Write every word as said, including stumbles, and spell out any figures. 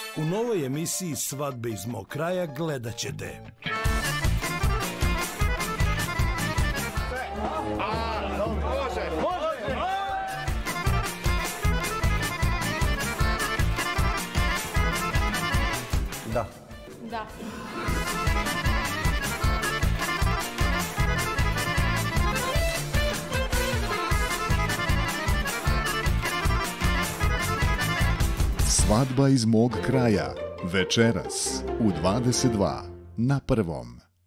U novoj emisiji Svadbe iz mog kraja gledat ćete. Da. Da. Svadba iz mog kraja, večeras u dvadeset dva na Prvom.